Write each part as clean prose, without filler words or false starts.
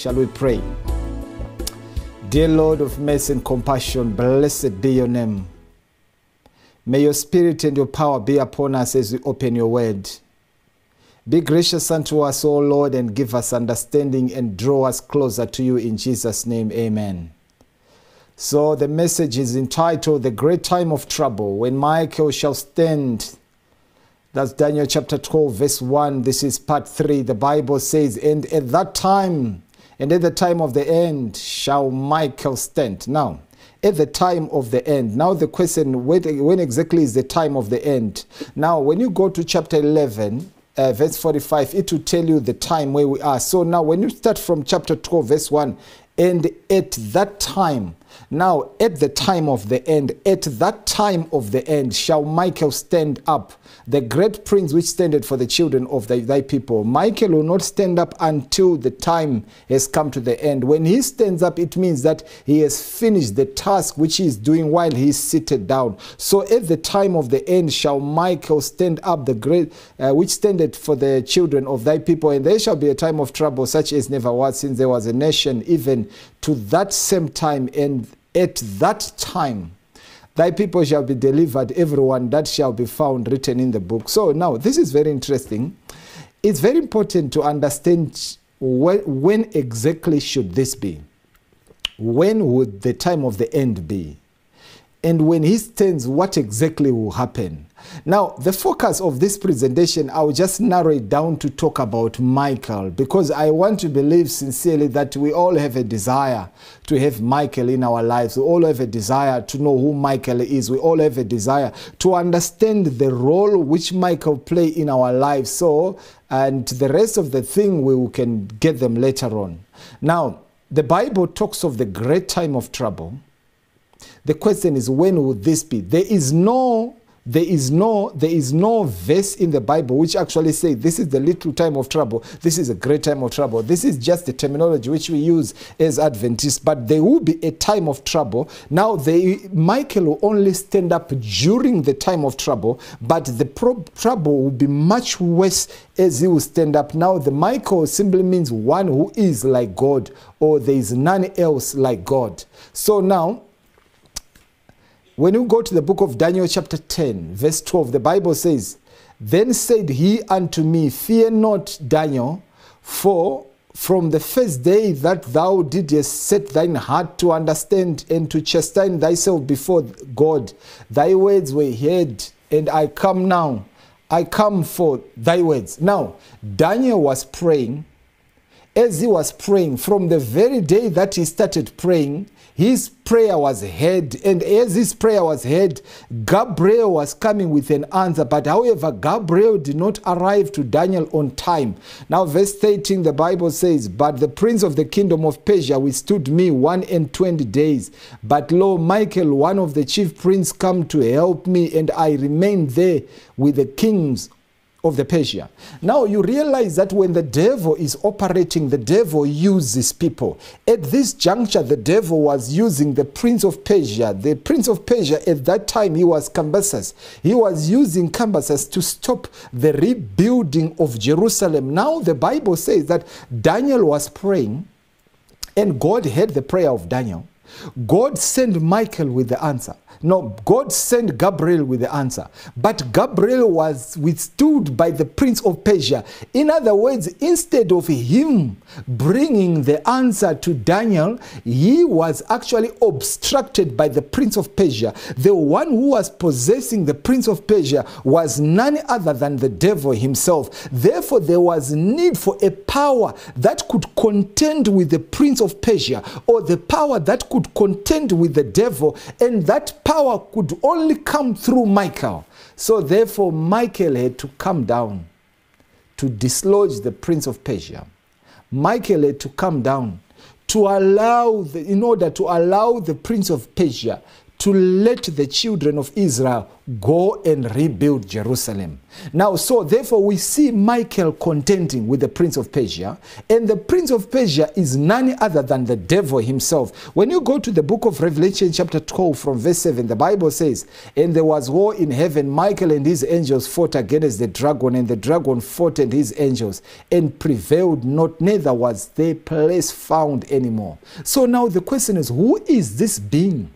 Shall we pray? Dear Lord of mercy and compassion, blessed be your name. May your spirit and your power be upon us as we open your word. Be gracious unto us, O Lord, and give us understanding and draw us closer to you in Jesus' name. Amen. So the message is entitled, The Great Time of Trouble, When Michael Shall Stand. That's Daniel chapter 12, verse 1. This is part 3. The Bible says, and at the time of the end shall Michael stand. Now, at the time of the end. Now the question, when exactly is the time of the end? Now, when you go to chapter 11, verse 45, it will tell you the time where we are. So now when you start from chapter 12, verse 1, and at that time, now at the time of the end, at that time of the end shall Michael stand up, the great prince which standeth for the children of thy people. Michael will not stand up until the time has come to the end. When he stands up, it means that he has finished the task which he is doing while he is seated down. So at the time of the end shall Michael stand up, the great which standeth for the children of thy people. And there shall be a time of trouble such as never was since there was a nation, even to that same time. And at that time thy people shall be delivered, everyone that shall be found written in the book. So now, this is very interesting. It's very important to understand when exactly should this be. When would the time of the end be? And when he stands, what exactly will happen? Now, the focus of this presentation, I will just narrow it down to talk about Michael, because I want to believe sincerely that we all have a desire to have Michael in our lives. We all have a desire to know who Michael is. We all have a desire to understand the role which Michael plays in our lives. So, and the rest of the thing, we can get them later on. Now, the Bible talks of the great time of trouble. The question is, when would this be? There is no verse in the Bible which actually says this is the little time of trouble, this is a great time of trouble. This is just the terminology which we use as Adventists, but there will be a time of trouble. Now, Michael will only stand up during the time of trouble, but the trouble will be much worse as he will stand up. Now, the Michael simply means one who is like God, or there is none else like God. So now, when you go to the book of Daniel chapter 10, verse 12, the Bible says, then said he unto me, fear not, Daniel, for from the first day that thou didst set thine heart to understand and to chasten thyself before God, thy words were heard, and I come now. I come for thy words. Now, Daniel was praying. As he was praying, from the very day that he started praying, his prayer was heard, and as his prayer was heard, Gabriel was coming with an answer. But however, Gabriel did not arrive to Daniel on time. Now, verse 13, the Bible says, but the prince of the kingdom of Persia withstood me 21 days. But lo, Michael, one of the chief princes, come to help me, and I remained there with the kings of the Persia. Now you realize that when the devil is operating, the devil uses people. At this juncture, the devil was using the prince of Persia. The prince of Persia at that time, he was Cambyses. He was using Cambyses to stop the rebuilding of Jerusalem. Now the Bible says that Daniel was praying, and God heard the prayer of Daniel. God sent Michael with the answer. No, God sent Gabriel with the answer. But Gabriel was withstood by the prince of Persia. In other words, instead of him bringing the answer to Daniel, he was actually obstructed by the prince of Persia. The one who was possessing the prince of Persia was none other than the devil himself. Therefore, there was need for a power that could contend with the prince of Persia, or the power that could contend with the devil, and that power could only come through Michael. So therefore, Michael had to come down to dislodge the prince of Persia. Michael had to come down to allow in order to allow the prince of Persia to let the children of Israel go and rebuild Jerusalem. Now, so therefore we see Michael contending with the prince of Persia, and the prince of Persia is none other than the devil himself. When you go to the book of Revelation chapter 12 from verse 7, the Bible says, and there was war in heaven, Michael and his angels fought against the dragon, and the dragon fought and his angels, and prevailed not, neither was their place found anymore. So now the question is, who is this being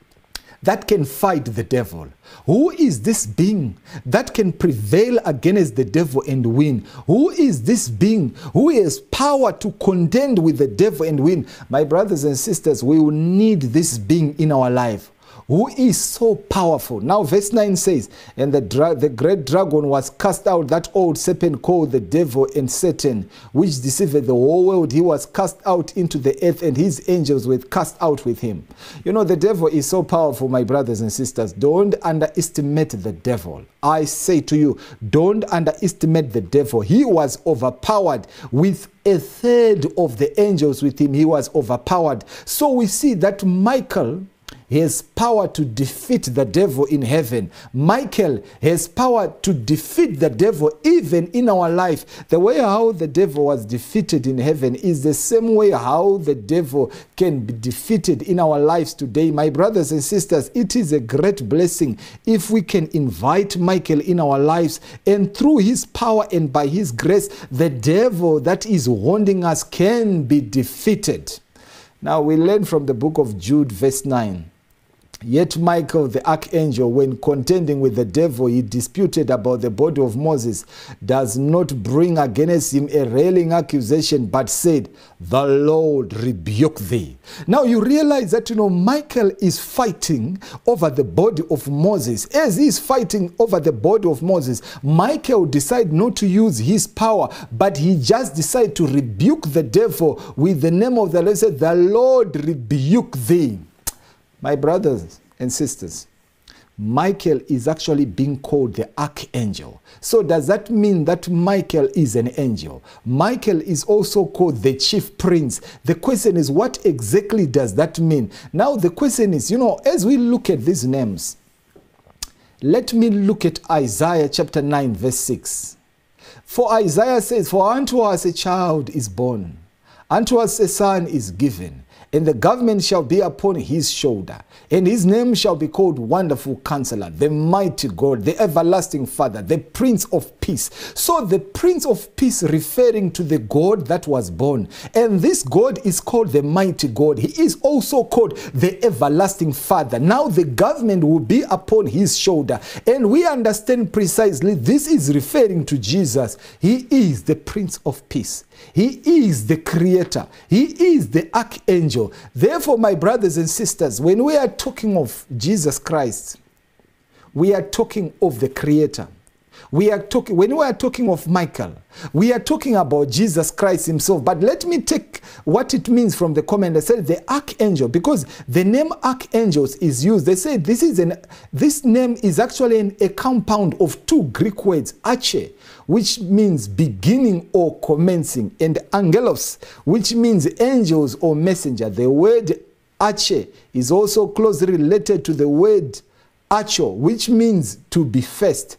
that can fight the devil? Who is this being that can prevail against the devil and win? Who is this being who has power to contend with the devil and win? My brothers and sisters, we will need this being in our life, who is so powerful. Now verse 9 says, and the great dragon was cast out, that old serpent called the devil and Satan, which deceived the whole world. He was cast out into the earth, and his angels were cast out with him. You know, the devil is so powerful, my brothers and sisters. Don't underestimate the devil. I say to you, don't underestimate the devil. He was overpowered with a third of the angels with him. He was overpowered. So we see that Michael has power to defeat the devil in heaven. Michael has power to defeat the devil even in our life. The way how the devil was defeated in heaven is the same way how the devil can be defeated in our lives today. My brothers and sisters, it is a great blessing if we can invite Michael in our lives, and through his power and by his grace, the devil that is haunting us can be defeated. Now we learn from the book of Jude verse 9. Yet Michael the archangel, when contending with the devil, he disputed about the body of Moses, does not bring against him a railing accusation, but said, the Lord rebuke thee. Now you realize that, Michael is fighting over the body of Moses. As he is fighting over the body of Moses, Michael decided not to use his power, but he just decided to rebuke the devil with the name of the Lord. He said, the Lord rebuke thee. My brothers and sisters, Michael is actually being called the archangel. So does that mean that Michael is an angel? Michael is also called the chief prince. The question is, what exactly does that mean? Now the question is, as we look at these names, let me look at Isaiah chapter 9 verse 6. For Isaiah says, for unto us a child is born, unto us a son is given, and the government shall be upon his shoulder, and his name shall be called Wonderful Counselor, the Mighty God, the Everlasting Father, the Prince of Peace. So the Prince of Peace referring to the God that was born. And this God is called the Mighty God. He is also called the Everlasting Father. Now the government will be upon his shoulder. And we understand precisely this is referring to Jesus. He is the Prince of Peace. He is the Creator. He is the Archangel. Therefore, my brothers and sisters, when we are talking of Jesus Christ, we are talking of the Creator. When we are talking of Michael, we are talking about Jesus Christ himself. But let me take what it means from the comment. They said the archangel, because the name archangels is used. They say this name is actually a compound of two Greek words, arche, which means beginning or commencing, and angelos, which means angels or messenger. The word arche is also closely related to the word archo, which means to be first,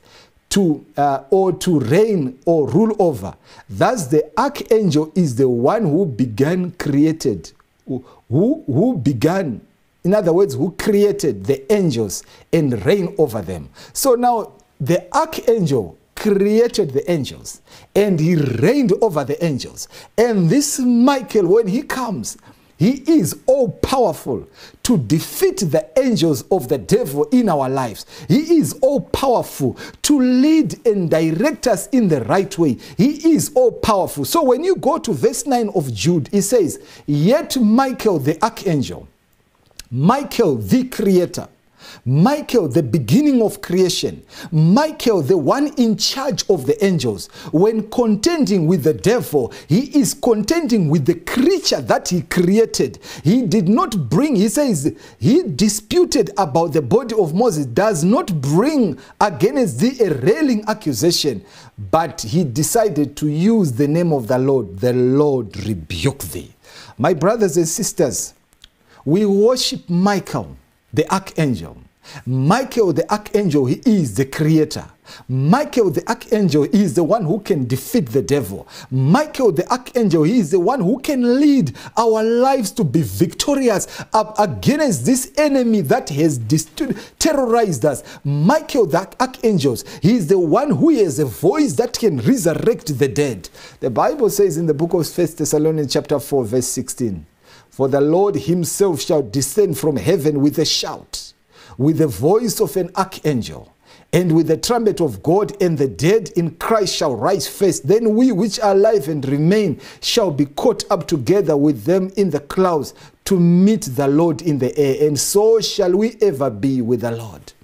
or to reign or rule over. Thus the archangel is the one who began created, who began, in other words, who created the angels and reigned over them. So now the archangel created the angels and he reigned over the angels. And this Michael, when he comes, he is all powerful to defeat the angels of the devil in our lives. He is all powerful to lead and direct us in the right way. He is all powerful. So when you go to verse 9 of Jude, it says, yet Michael the archangel, Michael the creator, Michael, the beginning of creation, Michael, the one in charge of the angels, when contending with the devil, he is contending with the creature that he created. He did not bring, he says, he disputed about the body of Moses, does not bring against thee a railing accusation, but he decided to use the name of the Lord rebuke thee. My brothers and sisters, we worship Michael the archangel. Michael the archangel, he is the creator. Michael the archangel is the one who can defeat the devil. Michael the archangel, he is the one who can lead our lives to be victorious up against this enemy that has terrorized us. Michael the archangel, he is the one who has a voice that can resurrect the dead. The Bible says in the book of 1 Thessalonians chapter 4 verse 16, for the Lord himself shall descend from heaven with a shout, with the voice of an archangel, and with the trumpet of God, and the dead in Christ shall rise first. Then we which are alive and remain shall be caught up together with them in the clouds to meet the Lord in the air, and so shall we ever be with the Lord.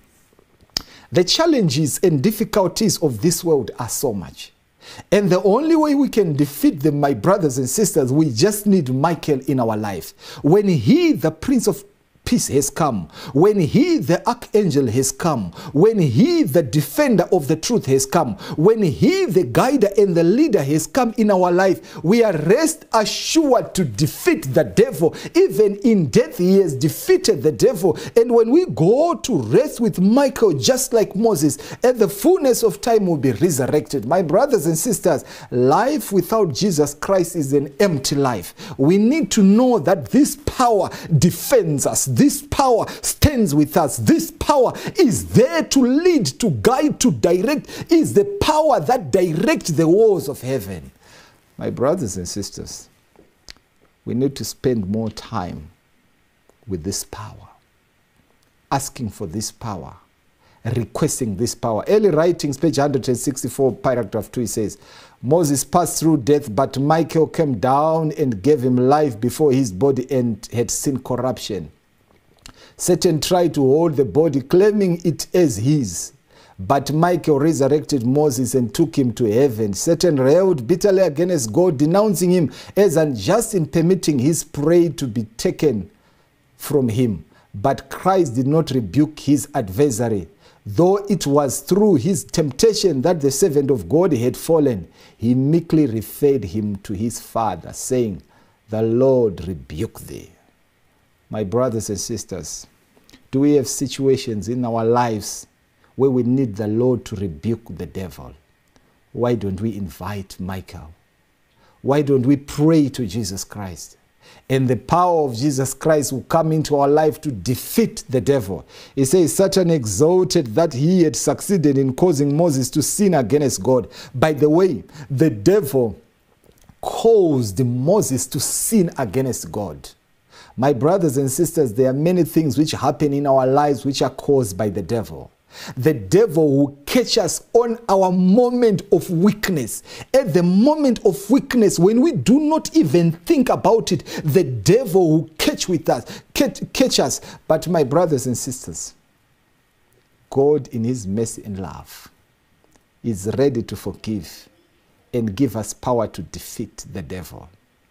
The challenges and difficulties of this world are so much. And the only way we can defeat them, my brothers and sisters, we just need Michael in our life. When he, the Prince of Peace, has come, when he, the archangel, has come, when he, the defender of the truth, has come, when he, the guider and the leader, has come in our life, we are rest assured to defeat the devil. Even in death, he has defeated the devil. And when we go to rest with Michael, just like Moses, at the fullness of time will be resurrected. My brothers and sisters, life without Jesus Christ is an empty life. We need to know that this power defends us. This power stands with us. This power is there to lead, to guide, to direct. Is the power that directs the walls of heaven. My brothers and sisters, we need to spend more time with this power, asking for this power, requesting this power. Early writings, page 164, paragraph 2, says, Moses passed through death, but Michael came down and gave him life before his body and had seen corruption. Satan tried to hold the body, claiming it as his. But Michael resurrected Moses and took him to heaven. Satan railed bitterly against God, denouncing him as unjust in permitting his prey to be taken from him. But Christ did not rebuke his adversary. Though it was through his temptation that the servant of God had fallen, he meekly referred him to his Father, saying, the Lord rebuke thee. My brothers and sisters, do we have situations in our lives where we need the Lord to rebuke the devil? Why don't we invite Michael? Why don't we pray to Jesus Christ? And the power of Jesus Christ will come into our life to defeat the devil. He says, Satan exulted that he had succeeded in causing Moses to sin against God. By the way, the devil caused Moses to sin against God. My brothers and sisters, there are many things which happen in our lives which are caused by the devil. The devil will catch us on our moment of weakness. At the moment of weakness, when we do not even think about it, the devil will catch us. But my brothers and sisters, God in his mercy and love is ready to forgive and give us power to defeat the devil.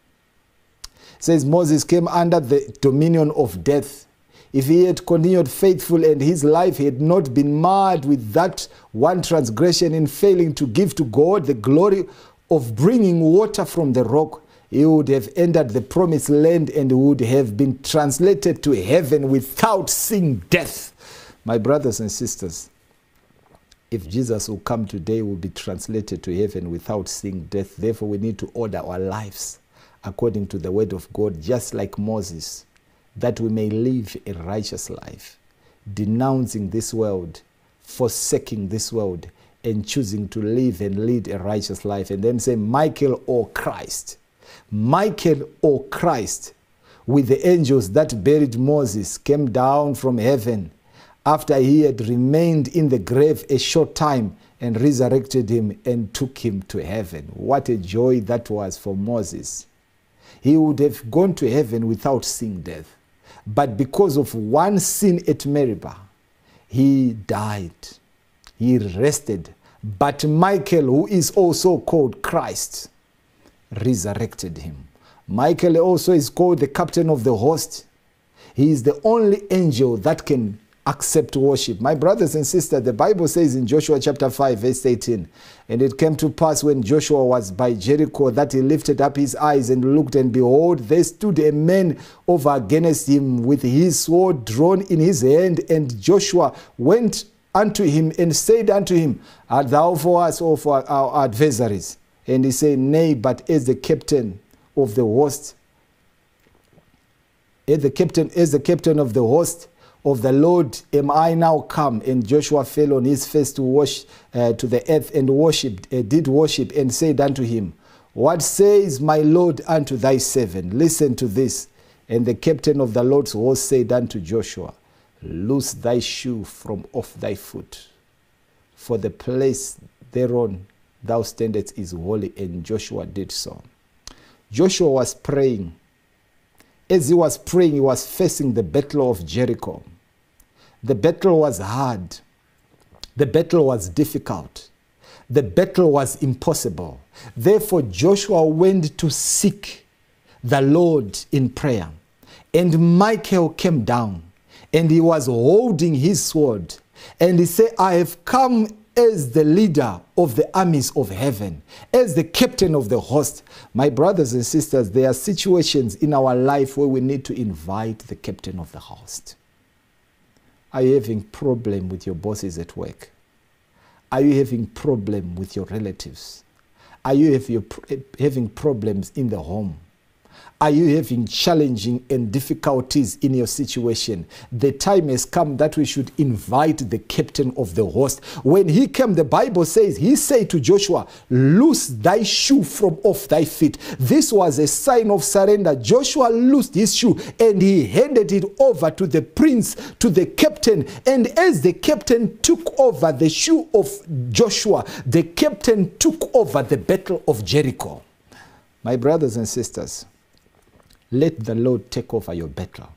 It says Moses came under the dominion of death. If he had continued faithful and his life had not been marred with that one transgression in failing to give to God the glory of bringing water from the rock, he would have entered the promised land and would have been translated to heaven without seeing death. My brothers and sisters, if Jesus will come today, we'll be translated to heaven without seeing death. Therefore, we need to order our lives according to the word of God, just like Moses, that we may live a righteous life, denouncing this world, forsaking this world, and choosing to live and lead a righteous life. And then say, Michael or Christ. Michael or Christ, with the angels that buried Moses, came down from heaven after he had remained in the grave a short time, and resurrected him and took him to heaven. What a joy that was for Moses. He would have gone to heaven without seeing death. But because of one sin at Meribah, he died. He rested. But Michael, who is also called Christ, resurrected him. Michael also is called the captain of the host. He is the only angel that can accept worship. My brothers and sisters, the Bible says in Joshua chapter 5, verse 18, and it came to pass when Joshua was by Jericho that he lifted up his eyes and looked, and behold, there stood a man over against him with his sword drawn in his hand. And Joshua went unto him and said unto him, art thou for us or for our adversaries? And he said, nay, but as the captain of the host, as the captain of the host of the Lord am I now come. And Joshua fell on his face to the earth and did worship, and said unto him, what says my Lord unto thy servant? Listen to this. And the captain of the Lord's host said unto Joshua, loose thy shoe from off thy foot, for the place thereon thou standest is holy. And Joshua did so. Joshua was praying. As he was praying, he was facing the battle of Jericho. The battle was hard. The battle was difficult. The battle was impossible. Therefore, Joshua went to seek the Lord in prayer. And Michael came down, and he was holding his sword. And he said, I have come as the leader of the armies of heaven, as the captain of the host. My brothers and sisters, there are situations in our life where we need to invite the captain of the host. Are you having problem with your bosses at work? Are you having problem with your relatives? Are you having problems in the home? Are you having challenging and difficulties in your situation? The time has come that we should invite the captain of the host. When he came, the Bible says, he said to Joshua, loose thy shoe from off thy feet. This was a sign of surrender. Joshua loosed his shoe and he handed it over to the prince, to the captain. And as the captain took over the shoe of Joshua, the captain took over the battle of Jericho. My brothers and sisters, let the Lord take over your battle.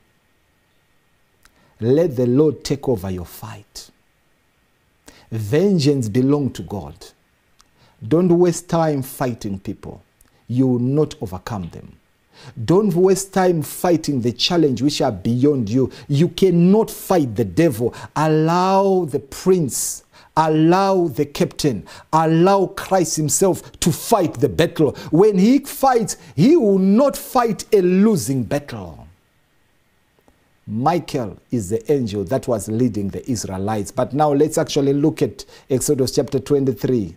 Let the Lord take over your fight. Vengeance belongs to God. Don't waste time fighting people. You will not overcome them. Don't waste time fighting the challenge which are beyond you. You cannot fight the devil. Allow the prince, allow the captain, allow Christ himself to fight the battle. When he fights, he will not fight a losing battle. Michael is the angel that was leading the Israelites. But now let's actually look at Exodus chapter 23.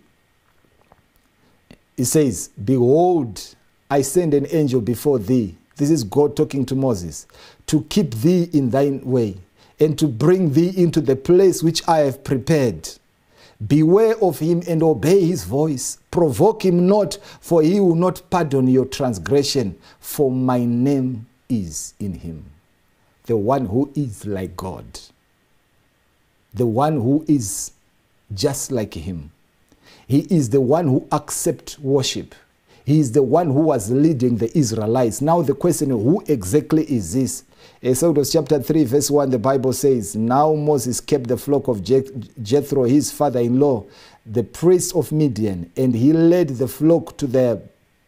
It says, behold, I send an angel before thee. This is God talking to Moses. To keep thee in thine way, and to bring thee into the place which I have prepared. Beware of him and obey his voice. Provoke him not, for he will not pardon your transgression, for my name is in him. The one who is like God. The one who is just like him. He is the one who accepts worship. He is the one who was leading the Israelites. Now the question is, who exactly is this? Exodus chapter 3 verse 1, the Bible says, now Moses kept the flock of Jethro, his father-in-law, the priest of Midian, and he led the flock to the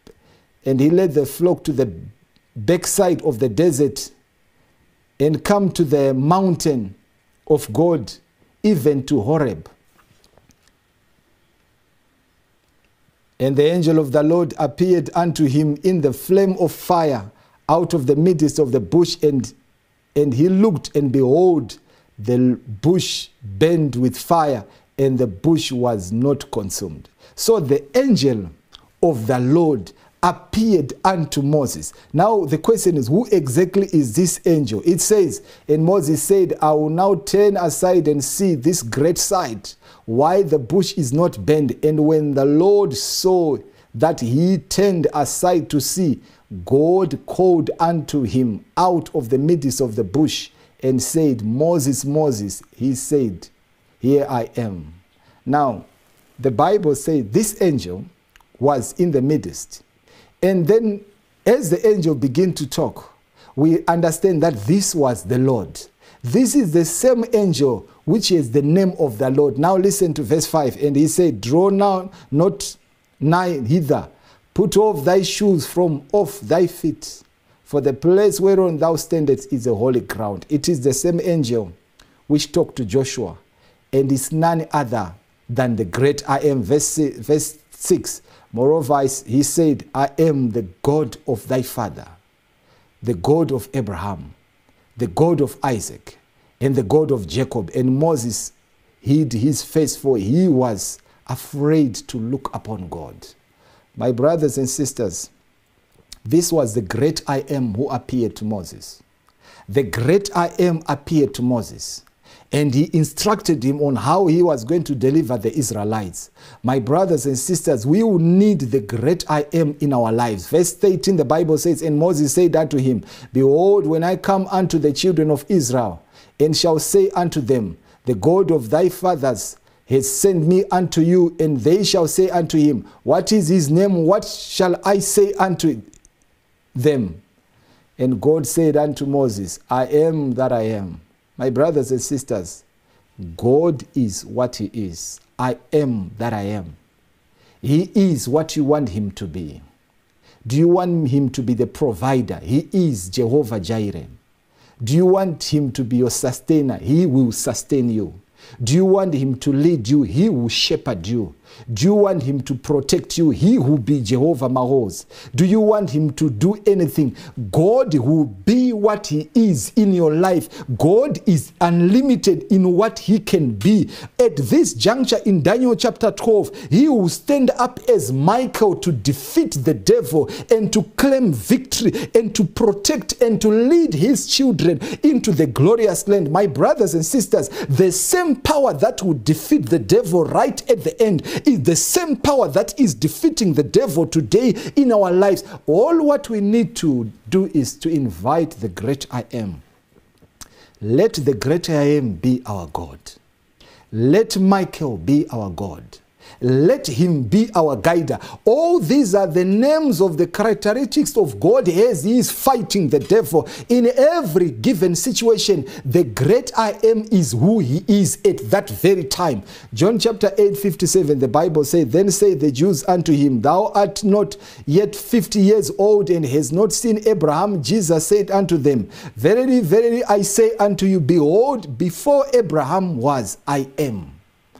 backside of the desert, and come to the mountain of God, even to Horeb. And the angel of the Lord appeared unto him in the flame of fire out of the midst of the bush, and he looked, and behold, the bush burned with fire, and the bush was not consumed. So the angel of the Lord appeared unto Moses. Now the question is, who exactly is this angel? It says, and Moses said, I will now turn aside and see this great sight, why the bush is not burned. And when the Lord saw that he turned aside to see, God called unto him out of the midst of the bush and said, Moses, Moses. He said, here I am. Now, the Bible says this angel was in the midst. And then as the angel began to talk, we understand that this was the Lord. This is the same angel which is the name of the Lord. Now listen to verse 5. And he said, draw now not nigh hither. Put off thy shoes from off thy feet, for the place whereon thou standest is a holy ground. It is the same angel which talked to Joshua, and is none other than the great I am. Verse 6, moreover, he said, I am the God of thy father, the God of Abraham, the God of Isaac, and the God of Jacob. And Moses hid his face, for he was afraid to look upon God. My brothers and sisters, this was the great I am who appeared to Moses. The great I am appeared to Moses, and he instructed him on how he was going to deliver the Israelites. My brothers and sisters, we will need the great I am in our lives. Verse 13, the Bible says, and Moses said unto him, behold, when I come unto the children of Israel, and shall say unto them, the God of thy fathers has sent me unto you, and they shall say unto him, what is his name? What shall I say unto them? And God said unto Moses, I am that I am. My brothers and sisters, God is what he is. I am that I am. He is what you want him to be. Do you want him to be the provider? He is Jehovah Jireh. Do you want him to be your sustainer? He will sustain you. Do you want him to lead you? He will shepherd you. Do you want him to protect you? He will be Jehovah Mahoz. Do you want him to do anything? God will be what he is in your life. God is unlimited in what he can be. At this juncture in Daniel chapter 12, he will stand up as Michael to defeat the devil and to claim victory and to protect and to lead his children into the glorious land. My brothers and sisters, the same power that will defeat the devil right at the end is the same power that is defeating the devil today in our lives. All what we need to do is to invite the great I am. Let the great I am be our God. Let Michael be our God. Let him be our guider. All these are the names of the characteristics of God as he is fighting the devil. In every given situation, the great I am is who he is at that very time. John chapter 8:57, the Bible says, then say the Jews unto him, thou art not yet 50 years old and hast not seen Abraham. Jesus said unto them, verily, verily, I say unto you, behold, before Abraham was, I am.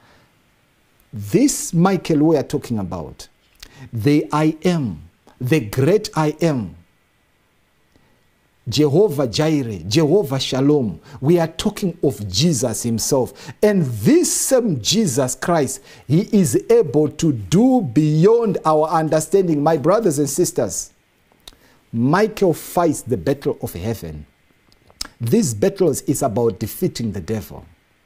This Michael we are talking about, the I am, the great I am, Jehovah Jireh, Jehovah Shalom. We are talking of Jesus himself. And this same Jesus Christ, he is able to do beyond our understanding. My brothers and sisters, Michael fights the battle of heaven. This battle is about defeating the devil.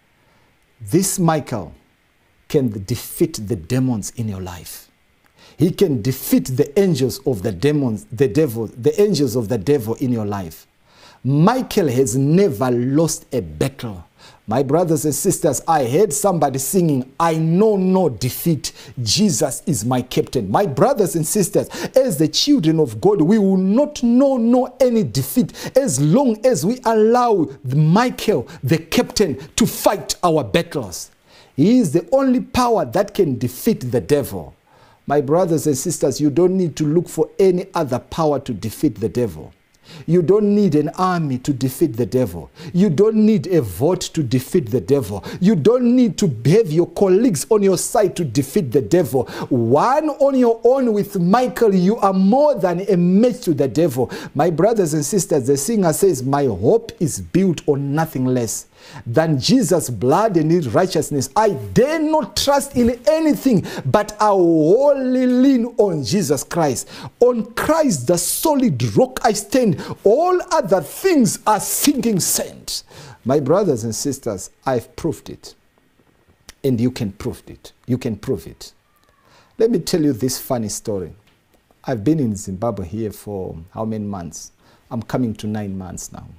This Michael can defeat the demons in your life. He can defeat the angels of the demons, the devil, the angels of the devil in your life. Michael has never lost a battle. My brothers and sisters, I heard somebody singing, I know no defeat. Jesus is my captain. My brothers and sisters, as the children of God, we will not know any defeat as long as we allow Michael, the captain, to fight our battles. He is the only power that can defeat the devil. My brothers and sisters, you don't need to look for any other power to defeat the devil. You don't need an army to defeat the devil. You don't need a vote to defeat the devil. You don't need to have your colleagues on your side to defeat the devil. One on your own with Michael, you are more than a match to the devil. My brothers and sisters, the singer says, my hope is built on nothing less than Jesus' blood and his righteousness. I dare not trust in anything, but I wholly lean on Jesus Christ. On Christ, the solid rock I stand. All other things are sinking sand. My brothers and sisters, I've proved it. And you can prove it. You can prove it. Let me tell you this funny story. I've been in Zimbabwe here for how many months? I'm coming to 9 months now.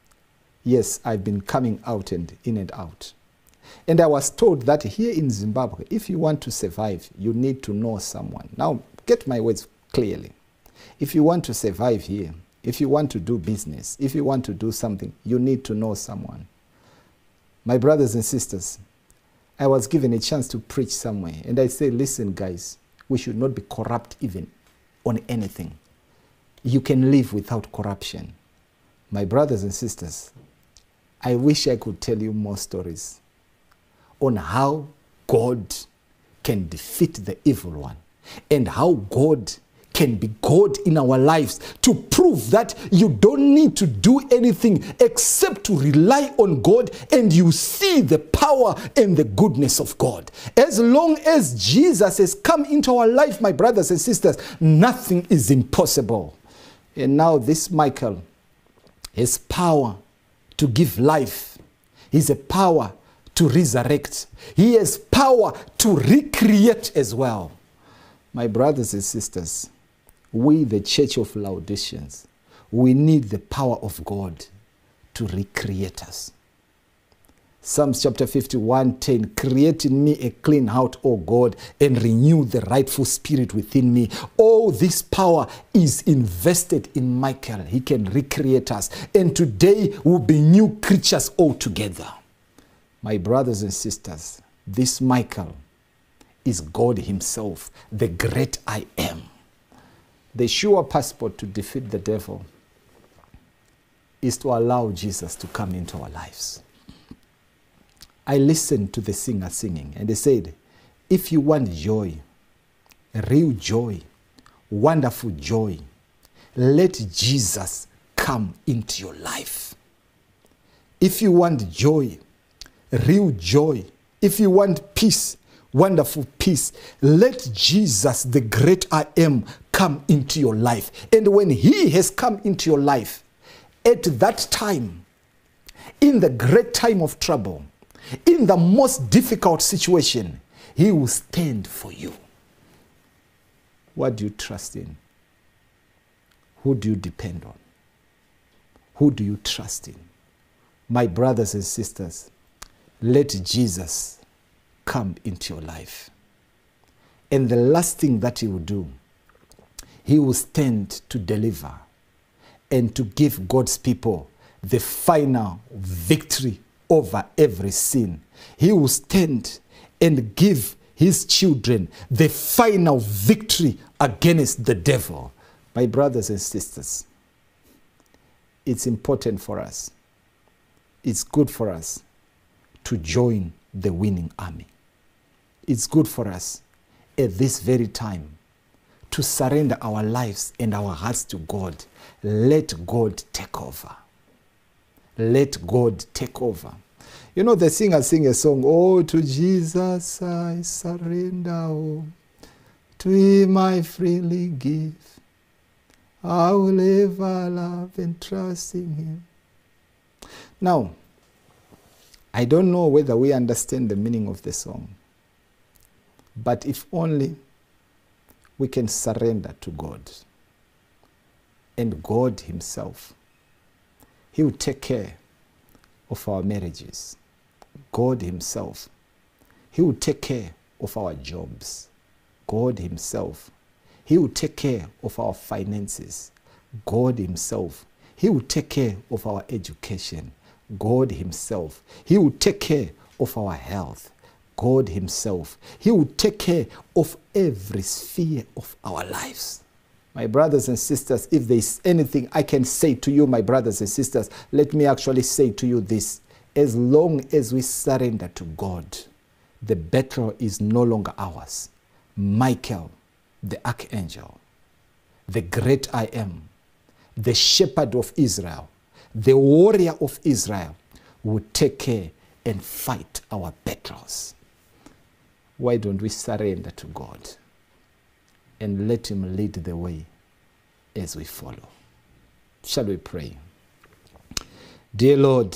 Yes, I've been coming out and in and out. And I was told that here in Zimbabwe, if you want to survive, you need to know someone. Now, get my words clearly. If you want to survive here, if you want to do business, if you want to do something, you need to know someone. My brothers and sisters, I was given a chance to preach somewhere. And I say, listen, guys, we should not be corrupt even on anything. You can live without corruption. My brothers and sisters, I wish I could tell you more stories on how God can defeat the evil one and how God can be God in our lives to prove that you don't need to do anything except to rely on God, and you see the power and the goodness of God. As long as Jesus has come into our life, my brothers and sisters, nothing is impossible. And now this Michael has power to give life. He's a power to resurrect. He has power to recreate as well. My brothers and sisters, we, the Church of Laodiceans, we need the power of God to recreate us. Psalms chapter 51:10, create in me a clean heart, O God, and renew the rightful spirit within me. All this power is invested in Michael. He can recreate us. And today we'll be new creatures altogether. My brothers and sisters, this Michael is God himself, the great I am. The sure passport to defeat the devil is to allow Jesus to come into our lives. I listened to the singer singing, and they said, if you want joy, real joy, wonderful joy, let Jesus come into your life. If you want joy, real joy, if you want peace, wonderful peace, let Jesus, the great I am, come into your life. And when he has come into your life, at that time, in the great time of trouble, in the most difficult situation, he will stand for you. What do you trust in? Who do you depend on? Who do you trust in? My brothers and sisters, let Jesus come into your life. And the last thing that he will do, he will stand to deliver and to give God's people the final victory over every sin. He will stand and give his children the final victory against the devil. My brothers and sisters, it's important for us, it's good for us to join the winning army. It's good for us at this very time to surrender our lives and our hearts to God. Let God take over. Let God take over. You know, the singer sing a song, oh, to Jesus I surrender, oh, to him I freely give. I will ever love and trust in him. Now, I don't know whether we understand the meaning of the song, but if only we can surrender to God, and God himself, he will take care of our marriages. God himself, he will take care of our jobs. God himself, he will take care of our finances. God himself, he will take care of our education. God himself, he will take care of our health. God himself, he will take care of every sphere of our lives. My brothers and sisters, if there is anything I can say to you, my brothers and sisters, let me actually say to you this. As long as we surrender to God, the battle is no longer ours. Michael, the archangel, the great I am, the shepherd of Israel, the warrior of Israel, will take care and fight our battles. Why don't we surrender to God and let him lead the way as we follow? Shall we pray? Dear Lord,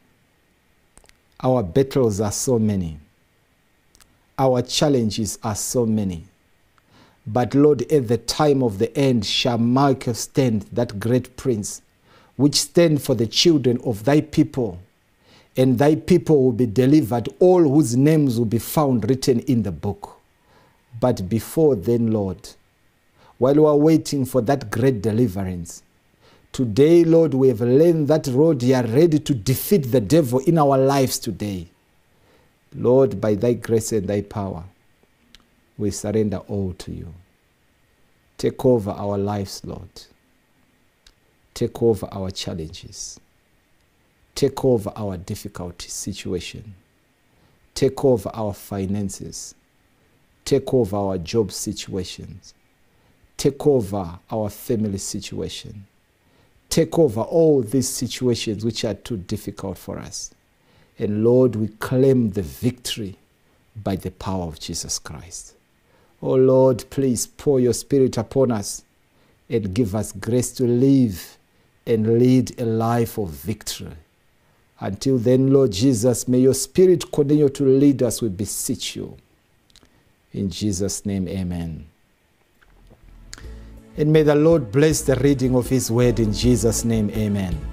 our battles are so many. Our challenges are so many. But Lord, at the time of the end shall Michael stand, that great prince, which stand for the children of thy people, and thy people will be delivered, all whose names will be found written in the book. But before then, Lord, while we are waiting for that great deliverance, today, Lord, we have learned that, Lord, you are ready to defeat the devil in our lives today. Lord, by thy grace and thy power, we surrender all to you. Take over our lives, Lord. Take over our challenges. Take over our difficult situation. Take over our finances. Take over our job situations. Take over our family situation. Take over all these situations which are too difficult for us. And Lord, we claim the victory by the power of Jesus Christ. Oh Lord, please pour your Spirit upon us and give us grace to live and lead a life of victory. Until then, Lord Jesus, may your Spirit continue to lead us, we beseech you. In Jesus' name, amen. And may the Lord bless the reading of his word in Jesus' name, amen.